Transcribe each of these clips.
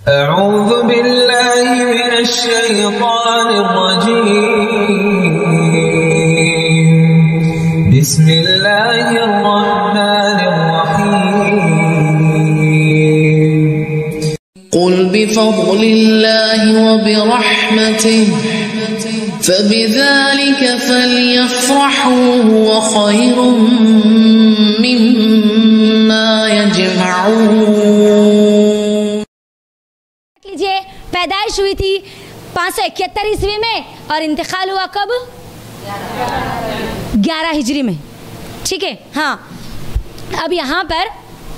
أعوذ بالله من الشيطان الرجيم بسم الله الرحمن الرحيم قل بفضل الله وبرحمته فبذلك فليفرحوا هو خير مما يجمعون. लीजिए, पैदाइश हुई थी 571 ईस्वी में और इंतकाल हुआ कब? 11 हिजरी में. ठीक है. हाँ, अब यहाँ पर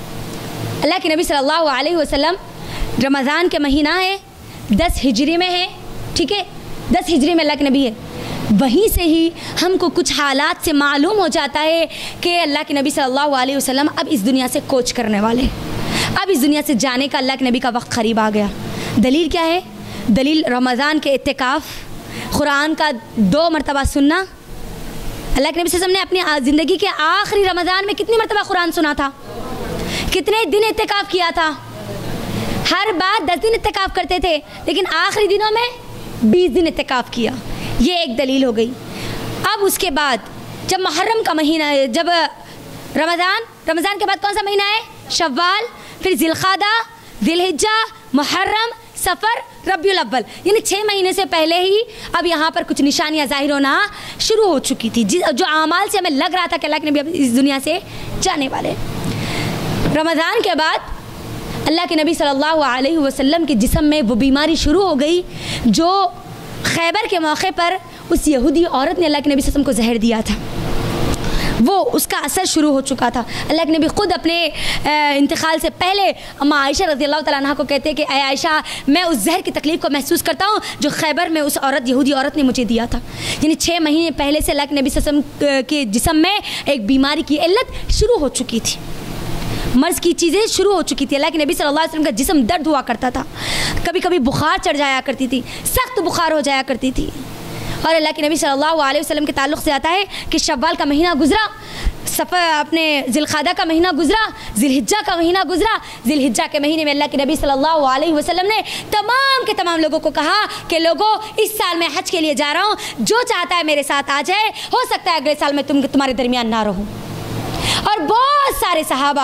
अल्लाह के नबी सल्लल्लाहु अलैहि वसल्लम रमज़ान के महीना है, 10 हिजरी में है. ठीक है, 10 हिजरी में अल्लाह के नबी है. वहीं से ही हमको कुछ हालात से मालूम हो जाता है कि अल्लाह के नबी सल्लल्लाहु अलैहि वसल्लम अब इस दुनिया से कोच करने वाले, अब इस दुनिया से जाने का अल्लाह के नबी का वक्त करीब आ गया. दलील क्या है? दलील रमज़ान के इत्तिकाफ़, कुरान का 2 मरतबा सुनना. अल्लाह के नबी सल्लल्लाहु अलैहि वसल्लम ने अपनी ज़िंदगी के आखिरी रमज़ान में कितनी मरतबा कुरान सुना था? कितने दिन इत्तिकाफ़ किया था? हर बार 10 दिन इत्तिकाफ़ करते थे, लेकिन आखिरी दिनों में 20 दिन इत्तिकाफ़ किया. ये एक दलील हो गई. अब उसके बाद जब मुहर्रम का महीना है, जब रमज़ान के बाद कौन सा महीना है? शव्वाल, फिर ज़िलक़ादा, ज़िलहिज्जा, मुहर्रम, सफ़र, रबीउल अव्वल, यानी 6 महीने से पहले ही अब यहाँ पर कुछ निशानियाँ ज़ाहिर होना शुरू हो चुकी थी, जो आमाल से हमें लग रहा था कि अल्लाह के नबी अब इस दुनिया से जाने वाले. रमज़ान के बाद अल्लाह के नबी सल्लल्लाहु अलैहि वसल्लम के जिस्म में वो बीमारी शुरू हो गई जो खैबर के मौके पर उस यहूदी औरत ने अल्लाह के नबी सल्लल्लाहु अलैहि वसल्लम को जहर दिया था. वो उसका असर शुरू हो चुका था. अल्लाह के नबी ख़ुद अपने इंतकाल से पहले अम्मा आयशा रज़ियल्लाहु तआला अन्हा को कहते हैं कि ऐ आयशा, मैं उस जहर की तकलीफ़ को महसूस करता हूँ जो खैबर में उस यहूदी औरत ने मुझे दिया था. यानी 6 महीने पहले से अल्लाह के नबी सल्लल्लाहु अलैहि वसल्लम के जिस्म में एक बीमारी की इल्लत शुरू हो चुकी थी, मर्ज़ की चीज़ें शुरू हो चुकी थी. अल्लाह के नबी सल्लल्लाहु अलैहि वसल्लम का जिस्म दर्द हुआ करता था, कभी कभी बुखार चढ़ जाया करती थी, सख्त बुखार हो जाया करती थी. और अल्लाह के नबी सल्लल्लाहु अलैहि वसल्लम के ताल्लुक़ से आता है कि शव्वाल का महीना गुजरा, अपने ज़िलक़ादा का महीना गुजरा, ज़िलहिज्जा का महीना गुजरा. ज़िलहिज्जा के महीने में अल्लाह के नबी सल्लल्लाहु अलैहि वसल्लम ने तमाम के तमाम लोगों को कहा कि लोगों, इस साल मैं हज के लिए जा रहा हूँ, जो चाहता है मेरे साथ आ जाए, हो सकता है अगले साल मैं तुम्हारे दरमियान ना रहूँ. और बहुत सारे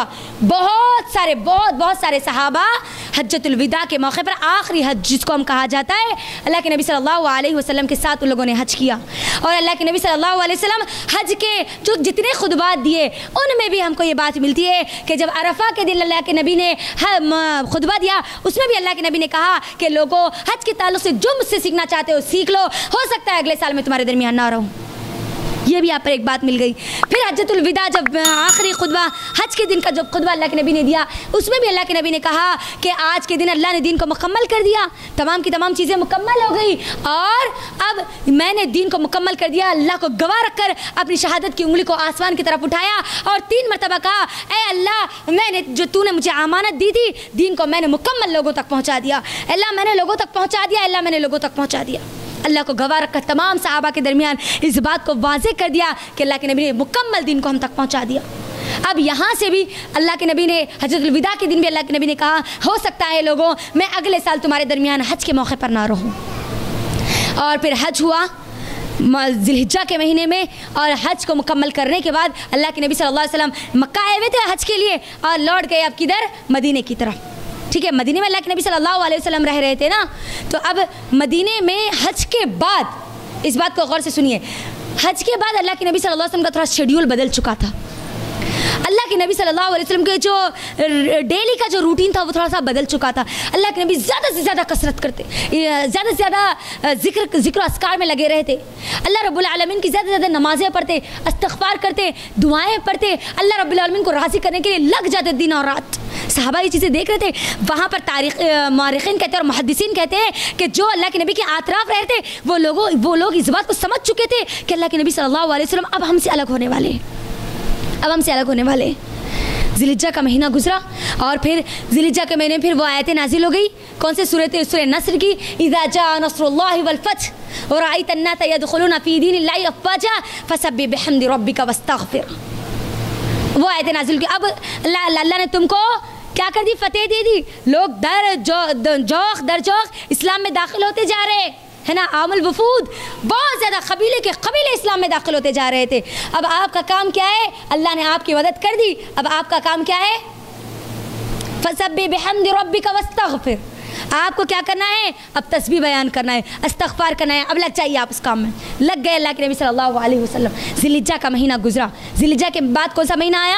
सहाबा हज्जतुल विदा के मौके पर, आखिरी हज जिसको हम कहा जाता है, अल्लाह के नबी सल्लल्लाहु अलैहि वसल्लम के साथ उन लोगों ने हज किया. और अल्लाह के नबी सल्लल्लाहु अलैहि वसल्लम हज के जो जितने खुतबात दिए उनमें भी हमको ये बात मिलती है कि जब अरफा के दिन अल्लाह के नबी ने खुतबा दिया, उसमें भी अल्लाह के नबी ने कहा कि लोगों, हज के ताल्लुक़ से जो मुझसे सीखना चाहते हो सीख लो, हो सकता है अगले साल में तुम्हारे दरमियान ना रहूँ. ये भी यहाँ पर एक बात मिल गई. फिर हज्जतुल विदा, जब आखिरी खुतबा हज के दिन का जब खुतबा अल्लाह के नबी ने दिया, उसमें भी अल्लाह के नबी ने कहा कि आज के दिन अल्लाह ने दीन को मुकम्मल कर दिया, तमाम की तमाम चीज़ें मुकम्मल हो गई और अब मैंने दीन को मुकम्मल कर दिया. अल्लाह को गवाह रखकर अपनी शहादत की उंगली को आसमान की तरफ उठाया और 3 मरतबा कहा, ए अल्लाह, मैंने जो तूने मुझे अमानत दी थी, दीन को मैंने मुकम्मल लोगों तक पहुँचा दिया. अल्लाह मैंने लोगों तक पहुँचा दिया, अल्लाह मैंने लोगों तक पहुँचा दिया. अल्लाह को गवाह रखकर तमाम सहाबा के दरमियान इस बात को वाज़ेह कर दिया कि अल्लाह के नबी ने मुकम्मल दिन को हम तक पहुंचा दिया. अब यहाँ से भी अल्लाह के नबी ने हज्जतुल विदा के दिन भी अल्लाह के नबी ने कहा, हो सकता है लोगों, मैं अगले साल तुम्हारे दरमियान हज के मौके पर ना रहूँ. और फिर हज हुआ ज़िलहिज्जा के महीने में, और हज को मुकम्मल करने के बाद अल्लाह के नबी सल्लल्लाहु अलैहि वसल्लम मक्का आए हुए थे हज के लिए और लौट गए अब किधर? मदीने की तरफ. ठीक है, मदीने में अल्लाह के नबी सल्लल्लाहु अलैहि वसल्लम रह रहे थे ना. तो अब मदीने में हज के बाद, इस बात को गौर से सुनिए, हज के बाद अल्लाह के नबी सल्लल्लाहु अलैहि वसल्लम का थोड़ा शेड्यूल बदल चुका था. अल्लाह के नबी सल्लल्लाहु अलैहि वसल्लम के जो डेली का जो रूटीन था वो थोड़ा सा बदल चुका था. अल्लाह के नबी ज़्यादा से ज़्यादा कसरत करते, ज़्यादा से ज़्यादा ज़िक्र अस्कार में लगे रहते. अल्लाह रब्बुल आलमीन की ज़्यादा से ज़्यादा नमाज़ें पढ़ते, इस्तिग़फ़ार करते, दुआएं पढ़ते, अल्लाह रब्बुल आलमीन को राज़ी करने के लिए लग जाते दिन और रात. सहाबा ये चीज़ें देख रहे थे. वहाँ पर मारिखीन कहते हैं और मुहद्दिसीन कहते हैं कि जो अल्लाह के नबी के आतराफ़ रहते वो लोग इस बात को समझ चुके थे कि अल्लाह के नबी सल्लल्लाहु अलैहि वसल्लम अब हमसे अलग होने वाले. ज़िलहिज्जा का महीना गुजरा और फिर ज़िलहिज्जा के महीने में फिर वो आयतें नाजिल हो गई. कौन से सूरत? सूरह नस्र की. इज़ा जाअ नस्रुल्लाहि वल फ़त्ह व रअयत अन्नास यदखुलूना फ़ी दीनिल्लाहि अफ़वाजा फसब्बिह बिहम्दि रब्बिका वस्तग़फिर. वो आयतें नाजिल की. अब अल्लाह ने तुमको کیا کر دی؟ فتح دے دی. لوگ جوخ در جوخ اسلام میں داخل ہوتے جا رہے ہے نا. عام الوفود بہت زیادہ قبیلے اسلام میں داخل ہوتے جا رہے تھے. اب آپ کا کام کیا ہے؟ اللہ نے آپ کی مدد کر دی. اب آپ کا کام کیا ہے؟ فسبح بحمد ربک واستغفر. آپ کو کیا کرنا ہے؟ اب تسبیح بیان کرنا ہے, استغفار کرنا ہے. اب لگ جائیے آپ اس کام میں. لگ گئے. اللہ کے نبی صلی اللہ علیہ وسلم. ذی الحجہ کا مہینہ گزرا. ذی الحجہ کے بعد کون سا مہینہ آیا؟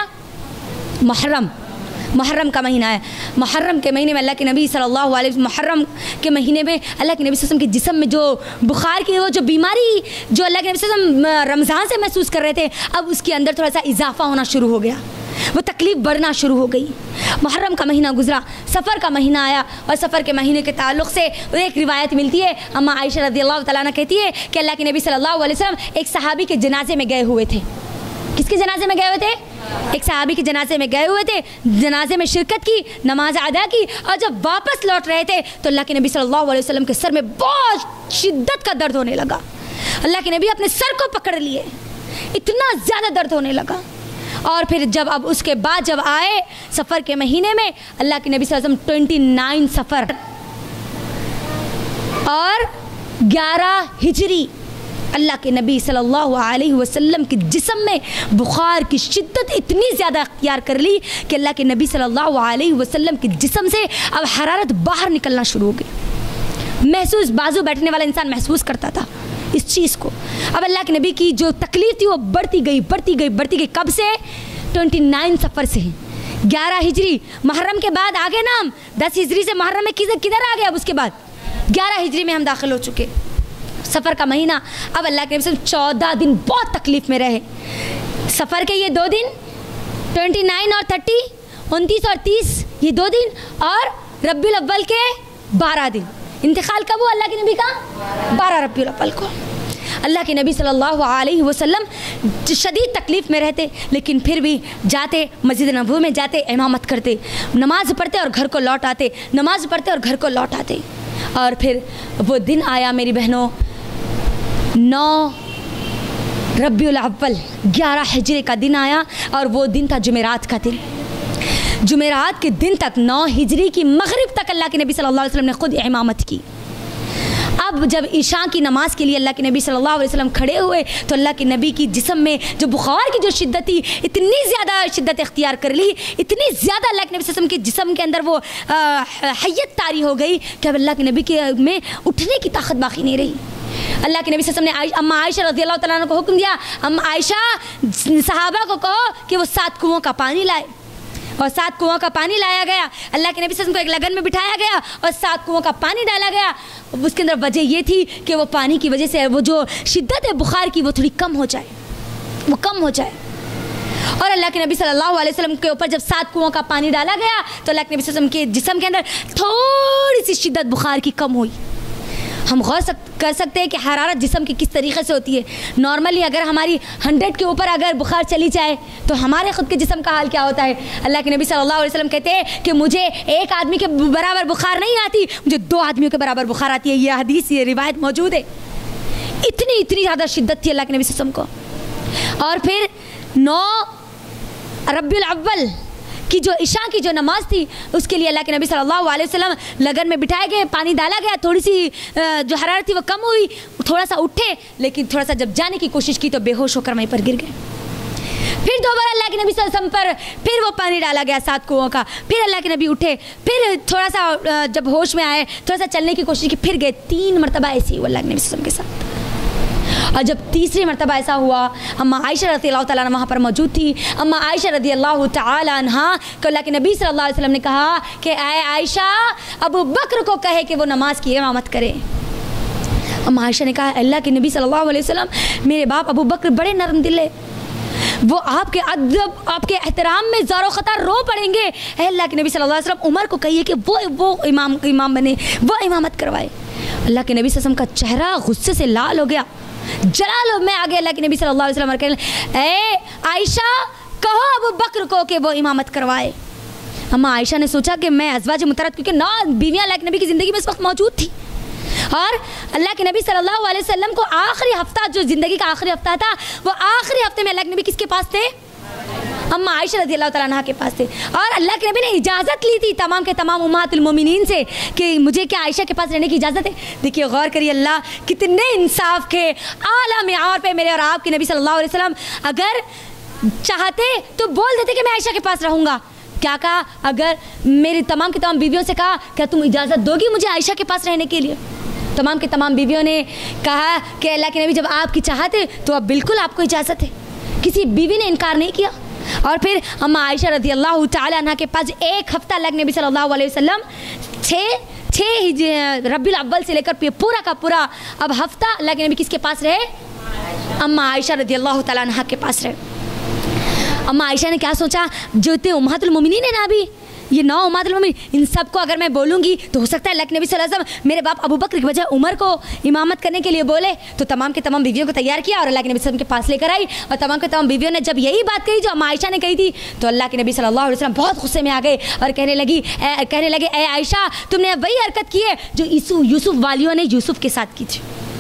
محرم کا مہینہ ہے. محرم کے مہینے میں اللہ کے نبی صلی اللہ علیہ وسلم, محرم کے مہینے میں اللہ کے نبی صلی اللہ علیہ وسلم کے جسم میں جو بخار کی وہ جو بیماری جو اللہ کے نبی صلی اللہ علیہ وسلم رمضان سے محسوس کر رہے تھے, اب اس کے اندر تھوڑا سا اضافہ ہونا شروع ہو گیا, وہ تکلیف بڑھنا شروع ہو گئی. محرم کا مہینہ گزرا, سفر کا مہینہ آیا, اور سفر کے مہینے کے تعلق سے ایک روایت ملتی ہے. اماں عائشہ رضی اللہ تعالیٰ عنہ کہتی ہے کہ اللہ کے نبی صلی اللہ علیہ وسلم ایک صحابی کے جنازے میں گئے ہوئے تھے. کس کے جنازے میں گئے ہوئے تھے؟ ایک صحابی کے جنازے میں گئے ہوئے تھے. جنازے میں شرکت کی, نماز ادا کی, اور جب واپس لوٹ رہے تھے تو اللہ کے نبی صلی اللہ علیہ وسلم کے سر میں بہت شدت کا درد ہونے لگا. اللہ کے نبی اپنے سر کو پکڑ لیے, اتنا زیادہ درد ہونے لگا. اور پھر جب اب اس کے بعد جب آئے سفر کے مہینے میں, اللہ کے نبی صلی اللہ علیہ وسلم 29 سفر اور 11 ہجری, اللہ کے نبی صلی اللہ علیہ وسلم کے جسم میں بخار کی شدت اتنی زیادہ اختیار کر لی کہ اللہ کے نبی صلی اللہ علیہ وسلم کے جسم سے اب حرارت باہر نکلنا شروع ہو گئی. محسوس, بازو بیٹھنے والا انسان محسوس کرتا تھا اس چیز کو. اب اللہ کے نبی کی جو تکلیف تھی وہ بڑھتی گئی. کب سے؟ 29 سفر سے. 11 ہجری, محرم کے بعد آگے نا ہم 10 ہجری سے محرم میں کدھر آ گئے؟ اب اس کے بعد 11 ہجری میں ہم داخل ہو چکے. سفر کا مہینہ. اب اللہ کے نبی صلی اللہ علیہ وسلم 14 دن بہت تکلیف میں رہے. سفر کے یہ 2 دن 29 اور 30, 29 اور 30 یہ 2 دن, اور ربیع الاول کے 12 دن. انتقال کب ہوا اللہ کے نبی کا؟ 12 ربیع الاول کو. اللہ کے نبی صلی اللہ علیہ وسلم شدید تکلیف میں رہتے, لیکن پھر بھی جاتے مسجد نبوی میں, جاتے امامت کرتے, نماز پڑھتے اور گھر کو لوٹ آتے, نماز پڑھتے اور گھر کو لوٹ آتے. اور پھر وہ دن آیا میری بہنوں, 9 ربیع الاول 11 ہجری کا دن آیا, اور وہ دن تھا جمعرات کا دن. جمعرات کے دن تک 9 ہجری کی مغرب تک اللہ کے نبی صلی اللہ علیہ وسلم نے خود امامت کی. اب جب عشاء کی نماز کے لیے اللہ کے نبی صلی اللہ علیہ وسلم کھڑے ہوئے تو اللہ کے نبی کی جسم میں جو بخار کی جو شدت تھی اتنی زیادہ شدت اختیار کر لی, اتنی زیادہ اللہ کے نبی صلی اللہ علیہ وسلم کے جسم کے اندر وہ حیت طاری ہو گئی کہ اب اللہ کے نبی کے میں اٹھنے کی طاقت باقی نہیں رہی. اللہ کے نبی صلی اللہ علیہ وسلم نے اماں عائشہ رضی اللہ تعالیٰ عنہ کو حکم دیا, اماں عائشہ صحابہ کو کہو کہ وہ 7 کنووں کا پانی لائے, اور 7 کنووں کا پانی لایا گیا. اللہ کے نبی صلی اللہ علیہ وسلم کو ایک لگن میں بٹھایا گیا اور 7 کنووں کا پانی ڈالا گیا. اس کے اندر وجہ یہ تھی کہ وہ پانی کی وجہ سے وہ جو شدت ہے بخار کی وہ تھوڑی کم ہو جائے, وہ کم ہو جائے. اور اللہ کے نبی صلی اللہ علیہ وسلم کے اوپر جب 7 کنووں کا پانی ڈالا گیا تو اللہ کے نبی صلی اللہ علیہ وسلم کے جسم کے اندر تھوڑی سی شدت بخار کی کم ہوئی. ہم غور کر سکتے ہیں کہ حرارت جسم کی کس طریقے سے ہوتی ہے. نارملی اگر ہماری 100 کے اوپر اگر بخار چلی جائے تو ہمارے خود کے جسم کا حال کیا ہوتا ہے؟ اللہ کے نبی صلی اللہ علیہ وسلم کہتے ہیں کہ مجھے ایک آدمی کے برابر بخار نہیں آتی, مجھے 2 آدمیوں کے برابر بخار آتی ہے. یہ حدیث, یہ روایت موجود ہے. اتنی زیادہ شدت تھی اللہ کے نبی صلی اللہ علیہ وسلم کو. اور پھر 9 ربیع الاول کی جو عشاء کی جو نماز تھی اس کے لیے اللہ کے نبی صلی اللہ علیہ وسلم لگن میں بٹھائے گئے, پانی ڈالا گیا, تھوڑی سی جو حرارت تھی وہ کم ہوئی, تھوڑا سا اٹھے, لیکن تھوڑا سا جب جانے کی کوشش کی تو بے ہوش ہو کر وہیں پر گر گئے. پھر دوبارہ اللہ کے نبی صلی اللہ علیہ وسلم پر پھر وہ پانی ڈالا گیا 7 کنووں کا, پھر اللہ کے نبی اٹھے, پھر تھوڑا سا جب ہوش میں آئے تھوڑا سا چلنے کی کوشش کی, پھر گئے. 3 مرتبہ ایسی ہوا اللہ کے نبی صلی اللہ علیہ وسلم کے ساتھ. اور جب تیسری مرتبہ ایسا ہوا, اماں عائشہ رضی اللہ تعالیٰ عنہ وہاں پر موجود تھی. اماں عائشہ رضی اللہ تعالیٰ عنہ کو اللہ کے نبی صلی اللہ علیہ وسلم نے کہا کہ اے عائشہ, ابو بکر کو کہے کہ وہ نماز کی امامت کرے. اماں عائشہ نے کہا اللہ کے نبی صلی اللہ علیہ وسلم, میرے باپ ابو بکر بڑے نرم دل ہے, وہ آپ کے ادب, آپ کے احترام میں زار و خطر رو پڑیں گے. اے اللہ کے نبی صلی اللہ علیہ وسلم, عمر کو کہیے کہ وہ امام بنے, وہ امامت کروائے. اللہ کے نبی صلی اللہ علیہ وسلم کا چہرہ غصے سے لال ہو گیا, جلال میں آگے اللہ کے نبی صلی اللہ علیہ وسلم کہنے, اے عائشہ کہو ابو بکر کو کہ وہ امامت کروائے. اماں عائشہ نے سوچا کہ میں ازواج مطہرات, کیونکہ 9 بیویاں اللہ کے نبی کی زندگی میں اس وقت موجود تھی, اور اللہ کے نبی صلی اللہ علیہ وسلم کو آخری ہفتہ جو زندگی کا آخری ہفتہ تھا وہ آخری ہفتے میں اللہ کے نبی کس کے پاس تھے؟ अम्मा आयशा रज़ी अल्लाह तआला अन्हा के पास थे और अल्लाह के नबी ने इजाज़त ली थी तमाम के तमाम उम्महातुल मोमिनीन से कि मुझे क्या आयशा के पास रहने की इजाज़त है। देखिए गौर करिए, अल्लाह कितने इंसाफ के आला मेआर पे मेरे और आपके नबी सल्लल्लाहु अलैहि वसल्लम अगर चाहते तो बोल देते कि मैं आयशा के पास रहूँगा। क्या कहा, अगर मेरी तमाम की तमाम बीवियों से कहा क्या तुम इजाज़त दोगी मुझे आयशा के पास रहने के लिए? तमाम की तमाम बीवियों ने कहा कि अल्लाह के नबी जब आपकी चाहत है तो अब बिल्कुल आपको इजाज़त है। किसी बीवी ने इनकार नहीं किया। और फिर अम्मा आयशा रज़ी अल्लाह तआला अन्हा के पास एक हफ़्ता अल्लाह के नबी सल्लल्लाहु अलैहि वसल्लम छः रबीउल अव्वल से लेकर पूरा का पूरा अब हफ़्ता अल्लाह के नबी किसके पास रहे? अम्मा आयशा रज़ी अल्लाह तआला अन्हा के पास रहे। अम्मा आयशा ने क्या सोचा, जो इतने उम्महातुल मोमिनीन है ना, अभी ये 9 उम्महातुल मोमिनीन, इन सबको अगर मैं बोलूँगी तो हो सकता है अल्लाह के नबी सल्लल्लाहु अलैहि वसल्लम मेरे बाप अबू बकर की बजाय उमर को इमामत करने के लिए बोले। तो तमाम के तमाम बीवियों को तैयार किया और अल्लाह के नबी सल्लल्लाहु अलैहि वसल्लम के पास लेकर आई और तमाम के तमाम बीवियों ने जब यही बात कही जो अम्मा आयशा ने कही थी तो अल्लाह के नबी सल्लल्लाहु अलैहि वसल्लम बहुत गुस्से में आ गए और कहने लगे ए आयशा, तुमने वही हरकत की है जो यूसुफ वालियों ने यूसुफ के साथ की थी।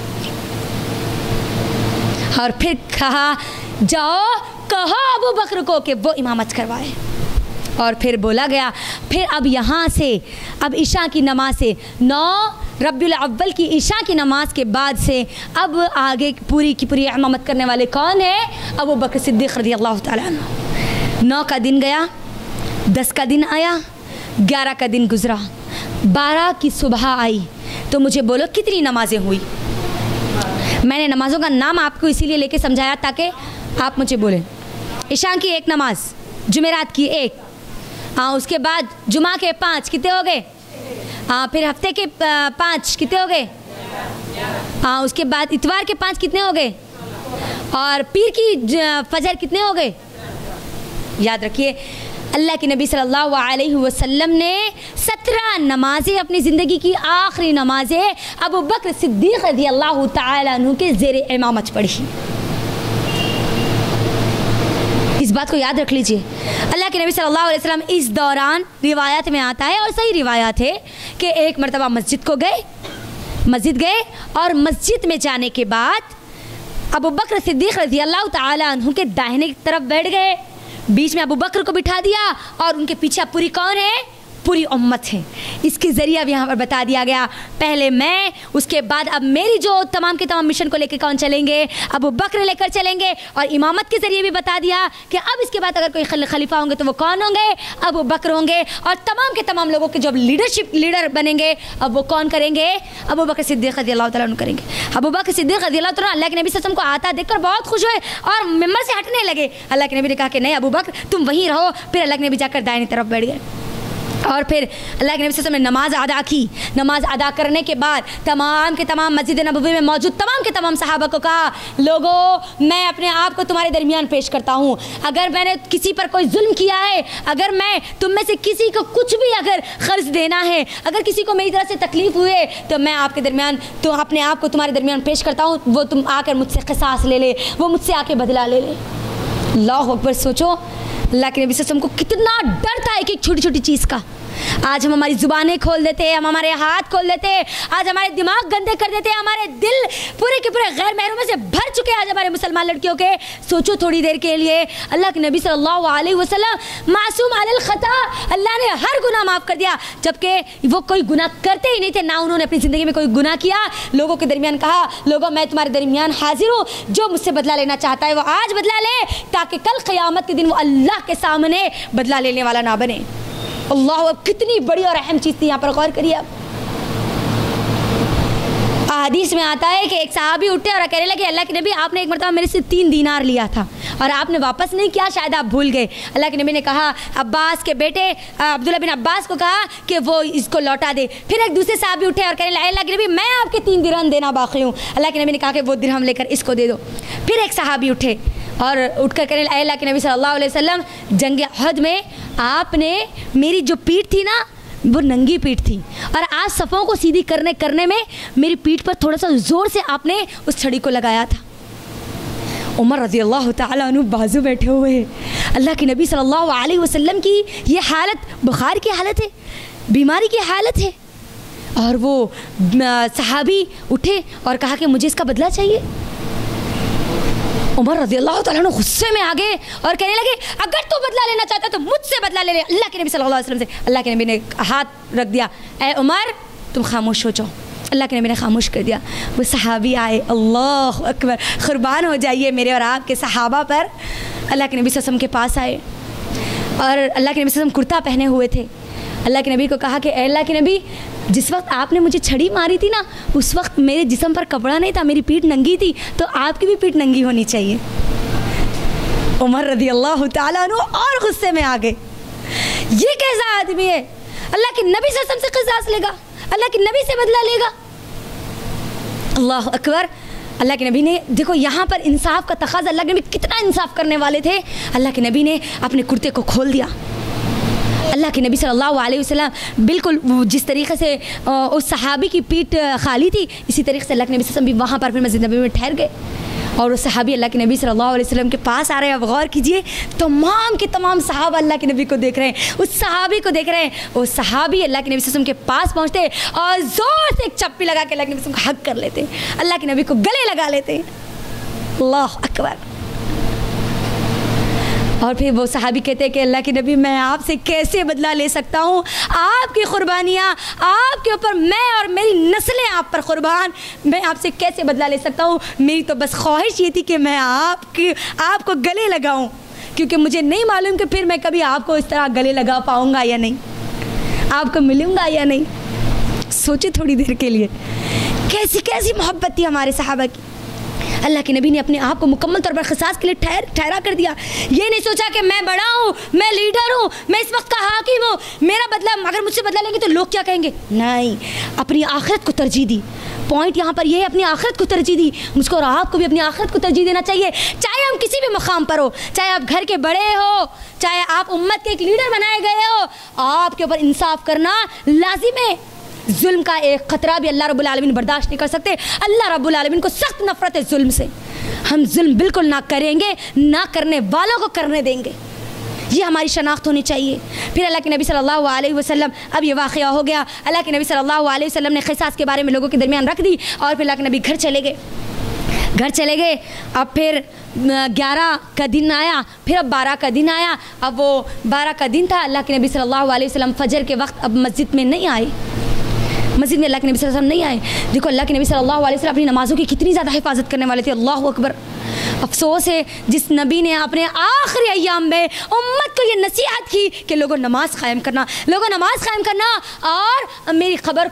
और फिर कहा जाओ कहो अबू बकर को कि वो इमामत करवाए। और फिर बोला गया, फिर अब यहाँ से अब ईशा की नमाज से 9 रबीउल अव्वल की ईशा की नमाज के बाद से अब आगे पूरी की पूरी इमामत करने वाले कौन है? अबू बकर सिद्दीक़ रज़ी अल्लाह तआला अन्हु। 9 का दिन गया, 10 का दिन आया, 11 का दिन गुजरा, 12 की सुबह आई। तो मुझे बोलो कितनी नमाजें हुई? मैंने नमाज़ों का नाम आपको इसीलिए लेके समझाया ताकि आप मुझे बोलें। ईशा की 1 नमाज, जुमेरात की 1, उसके बाद जुमा के 5 कितने हो गए? फिर हफ्ते के 5 कितने हो गए? उसके बाद इतवार के 5 कितने हो गए? और पीर की फजर कितने हो गए? याद रखिए, अल्लाह के नबी सल्लल्लाहु अलैहि वसल्लम ने 17 नमाजें अपनी ज़िंदगी की आखिरी नमाजें अबू बकर सिद्दीक़ रज़ी अल्लाह तआला अन्हु के ज़ेर इमामत पढ़ी। इस बात को याद रख लीजिए। अल्लाह के नबी सल्लल्लाहु अलैहि वसल्लम इस दौरान रिवायत में आता है और सही रिवायत है कि एक मरतबा मस्जिद गए और मस्जिद में जाने के बाद अबू बकर सिद्दीक़ रज़ी अल्लाह तआला अन्हु के दाहिने की तरफ बैठ गए, बीच में अबू बकर को बिठा दिया और उनके पीछे पूरी कौन है? पूरी उम्मत है। इसके ज़रिए अब यहाँ पर बता दिया गया, पहले मैं, उसके बाद अब मेरी जो तमाम के तमाम मिशन को लेकर कौन चलेंगे? अबू बकर लेकर चलेंगे। और इमामत के ज़रिए भी बता दिया कि अब इसके बाद अगर कोई खलीफा होंगे तो वो कौन होंगे? अबू बकर होंगे। और तमाम के तमाम लोगों के जो लीडर बनेंगे अब वो कौन करेंगे? अबू बकर सिद्दीक़ रज़ी अल्लाह तआला अन्हु करेंगे। अबू बकर सिद्दीक़ रज़ी अल्लाह तआला अन्हु अल्लाह के नबी सल्लल्लाहु अलैहि वसल्लम को आता देखकर बहुत खुश हुए और मिंबर से हटने लगे। अल्लाह के नबी ने कहा कि नहीं अबू बकर तुम वहीं रहो। फिर अल्लाह के नबी जाकर दाहिनी तरफ बैठ गए और फिर अल्लाह के नबी सल्लल्लाहु अलैहि वसल्लम ने नमाज अदा की। नमाज अदा करने के बाद तमाम के तमाम मस्जिद नबवी में मौजूद तमाम के तमाम सहाबा को कहा, लोगों मैं अपने आप को तुम्हारे दरमियान पेश करता हूँ। अगर मैंने किसी पर कोई जुल्म किया है, अगर मैं तुम में से किसी को कुछ भी अगर क़र्ज़ देना है, अगर किसी को मेरी तरफ से तकलीफ़ हुए तो मैं आपके दरमियान तो अपने आप को तुम्हारे दरमियान पेश करता हूँ। वो तुम आकर मुझसे क़िसास ले ले, वो मुझसे आके बदला ले ले। अल्लाहु अकबर। सोचो अल्लाह के नबी सल्लल्लाहु अलैहि वसल्लम को कितना डर था एक छोटी छोटी चीज़ का। आज हम हमारी ज़ुबानें खोल देते हैं, हम हमारे हाथ खोल देते हैं, आज हमारे दिमाग गंदे कर देते हैं, हमारे दिल पूरे के पूरे गैर महरूमों से भर चुके हैं आज हमारे मुसलमान लड़कियों के। सोचो थोड़ी देर के लिए अल्लाह के नबी सल्लल्लाहु अलैहि वसल्लम मासूम अलल खता, अल्लाह ने हर गुनाह माफ़ कर दिया, जबकि वो कोई गुनाह करते ही नहीं थे, ना उन्होंने अपनी ज़िंदगी में कोई गुनाह किया। लोगों के दरमियान कहा, लोगों मैं तुम्हारे दरमियान हाजिर हूँ, जो मुझसे बदला लेना चाहता है वो आज बदला ले, ताकि कल क़यामत के दिन वो अल्लाह के सामने बदला लेने वाला ना बने। अल्लाह, कितनी बड़ी और अहम चीज़ थी, यहाँ पर गौर करिए। अब हदीस में आता है कि एक सहाबी उठे और कहने लगे, अल्लाह के नबी आपने एक मरतबा मेरे से 3 दीनार लिया था और आपने वापस नहीं किया, शायद आप भूल गए। अल्लाह के नबी ने कहा, अब्बास के बेटे अब्दुल्ला बिन अब्बास को कहा कि वो इसको लौटा दे। फिर एक दूसरे सहाबी उठे और कहने लगे, अल्लाह के नबी मैं आपके 3 दिरहम देना बाकी हूँ। अल्लाह के नबी ने कहा कि वो दिरहम लेकर इसको दे दो। फिर एक सहाबी उठे और उठकर कहने लगे, अल्लाह के नबी सल्लल्लाहु अलैहि वसल्लम जंग अहद में आपने मेरी जो पीठ थी ना वो नंगी पीठ थी और आज सफ़ों को सीधी करने में मेरी पीठ पर थोड़ा सा ज़ोर से आपने उस छड़ी को लगाया था। उमर रज़ी अल्लाह तआला अन्हु बाजू बैठे हुए हैं। अल्लाह के नबी सल्लल्लाहु अलैहि वसल्लम की ये हालत बुखार की हालत है, बीमारी की हालत है, और वो सहाबी उठे और कहा कि मुझे इसका बदला चाहिए। عمر رضی اللہ تعالیٰ عنہ غصے میں آ گئے اور کہنے لگے اگر تو بدلہ لینا چاہتا تو مجھ سے بدلہ لے لے اللہ کے نبی صلی اللہ علیہ وسلم سے. اللہ کے نبی نے ہاتھ رکھ دیا, اے عمر تم خاموش ہو جاؤ. اللہ کے نبی نے خاموش کر دیا. وہ صحابی آئے, اللہ اکبر, قربان ہو جائیے میرے اور آپ کے صحابہ پر. اللہ کے نبی صلی اللہ علیہ وسلم کے پاس آئے اور اللہ کے نبی صلی اللہ علیہ وسلم کرتا پہنے ہوئے تھے. اللہ کے نبی کو کہا کہ اے اللہ کے نبی, جس وقت آپ نے مجھے چھڑی ماری تھی نا, اس وقت میرے جسم پر کپڑا نہیں تھا, میری پیٹھ ننگی تھی, تو آپ کی بھی پیٹھ ننگی ہونی چاہیے. عمر رضی اللہ تعالیٰ عنہ اور غصے میں آ گئے. یہ کیسا آدمی ہے, اللہ کے نبی صلی اللہ علیہ وسلم سے قصاص لے گا, اللہ کے نبی سے بدلہ لے گا. اللہ اکبر. اللہ کے نبی نے دیکھو یہاں پر انصاف کا تقاضا, اللہ کے نبی کتنا انصاف کرنے والے تھے. اللہ کے نبی نے اپنے کرتے کو کھول دیا. اللہ کے نبی صلی اللہ علیہ وسلم بالکل جس طریقے سے اس صحابی کی پیٹھ خالی تھی, اسی طریقے سے اللہ کے نبی صلی اللہ علیہ وسلم بھی وہاں پر پھر مسجد نبی میں ٹھہر گئے. اور وہ صحابی اللہ کے نبی صلی اللہ علیہ وسلم کے پاس آ رہے ہیں. اب غور کیجئے, تمام کے تمام صحابہ اللہ کے نبی کو دیکھ رہے ہیں, اس صحابی کو دیکھ رہے ہیں. وہ صحابی اللہ کے نبی صلی اللہ علیہ وسلم کے پاس پہنچتے اور زور سے ایک چپی لگا کے اللہ کے نبی صلی اللہ علیہ وسلم کو حگ کر لیتے, اللہ کے نبی کو گلے لگا لیتے. اللہ اکبر. اور پھر وہ صحابی کہتے ہیں کہ اللہ کے نبی میں آپ سے کیسے بدلہ لے سکتا ہوں, آپ کی قربانیاں آپ کے اوپر, میں اور میری نسلیں آپ پر قربان, میں آپ سے کیسے بدلہ لے سکتا ہوں. میری تو بس خواہش یہ تھی کہ میں آپ کو گلے لگاؤں, کیونکہ مجھے نہیں معلوم کہ پھر میں کبھی آپ کو اس طرح گلے لگا پاؤں گا یا نہیں, آپ کو ملوں گا یا نہیں. سوچے تھوڑی دیر کے لیے کیسی کیسی محبت تھی ہمارے صحابہ کی. اللہ کے نبی نے اپنے آپ کو مکمل طور پر قصاص کے لیے ٹھہرا کر دیا. یہ نہیں سوچا کہ میں بڑا ہوں, میں لیڈر ہوں, میں اس وقت کا حاکم ہوں, میرا بدلہ, اگر مجھ سے بدلہ لیں گے تو لوگ کیا کہیں گے. نہیں, اپنی آخرت کو ترجیح دی. پوائنٹ یہاں پر یہ ہے, اپنی آخرت کو ترجیح دی. مجھ کو اور آپ کو بھی اپنی آخرت کو ترجیح دینا چاہیے, چاہے ہم کسی بھی مقام پر ہو, چاہے آپ گھر کے بڑے ہو, چاہے آپ امت کے ایک لیڈر بنائے گئے ہو, آپ کے اوپر انصاف کرنا لازم ہے. ظلم کا ایک خطرہ بھی اللہ رب العالمین برداشت نہیں کر سکتے. اللہ رب العالمین کو سخت نفرت ہے ظلم سے. ہم ظلم بالکل نہ کریں گے, نہ کرنے والوں کو کرنے دیں گے. یہ ہماری شناخت ہونی چاہیے. پھر اللہ کے نبی صلی اللہ علیہ وسلم, اب یہ واقعہ ہو گیا, اللہ کے نبی صلی اللہ علیہ وسلم نے قصاص کے بارے میں لوگوں کے درمیان رکھ دی, اور پھر اللہ کے نبی گھر چلے گئے. اب پھر 11 کا دن آیا, پھر اب 12 کا دن آیا. اب وہ 12 کا دن تھا, اللہ کے نبی صلی اللہ علیہ وسلم فجر کے وقت اب مسجد میں نہیں آئے. مسجد میں اللہ کے نبی صلی اللہ علیہ وسلم نہیں آئے. دیکھو اللہ کے نبی صلی اللہ علیہ وسلم اپنی نمازوں کی کتنی زیادہ حفاظت کرنے والے تھے. اللہ اکبر. افسوس ہے جس نبی نے اپنے آخری ایام میں امت کو یہ نصیحت کی کہ لوگوں نماز قائم کرنا, اور میری خبر